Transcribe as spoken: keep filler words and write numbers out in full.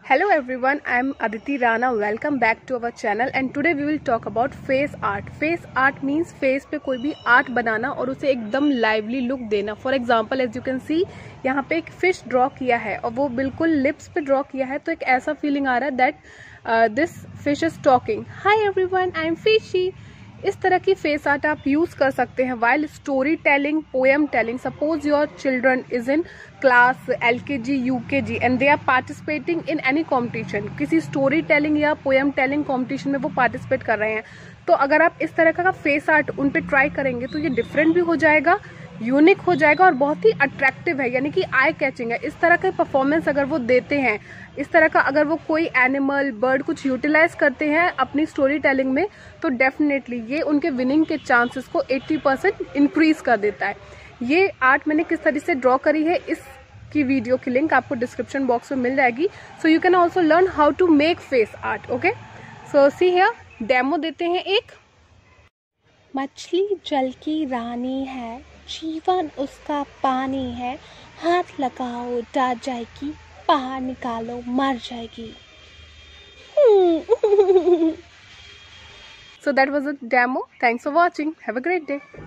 Hello everyone, I am Aditi Rana. Welcome back to our channel and today we will talk about face art. Face art means face पे कोई भी art बनाना और उसे एकदम lively look देना. For example as you can see यहाँ पे एक फिश ड्रॉ किया है और वो बिल्कुल लिप्स पे ड्रॉ किया है, तो एक ऐसा फीलिंग आ रहा है that this fish is talking. Hi everyone, I am fishy. इस तरह की फेस आर्ट आप यूज कर सकते हैं while story telling, poem telling. Suppose your children is in class L K G U K G and they are participating in any competition. किसी story telling या poem telling competition में वो participate कर रहे हैं, तो अगर आप इस तरह का फेस आर्ट उन पे ट्राई करेंगे तो ये डिफरेंट भी हो जाएगा, यूनिक हो जाएगा और बहुत ही अट्रैक्टिव है, यानी कि आई कैचिंग है. इस तरह का परफॉर्मेंस अगर वो देते हैं, इस तरह का अगर वो कोई एनिमल बर्ड कुछ यूटिलाइज करते हैं अपनी स्टोरी टेलिंग में, तो डेफिनेटली ये उनके विनिंग के चांसेस को अस्सी परसेंट इंक्रीज कर देता है. ये आर्ट मैंने किस तरह से ड्रॉ करी है, इसकी वीडियो की लिंक आपको डिस्क्रिप्शन बॉक्स में मिल जाएगी. So you can also learn how to make face art. Okay, so see here, demo देते हैं एक. मछली जल की रानी है, जीवन उसका पानी है. हाथ लगाओ डर जाएगी, बाहर निकालो मर जाएगी. So that was a demo. Thanks for watching. Have a great day.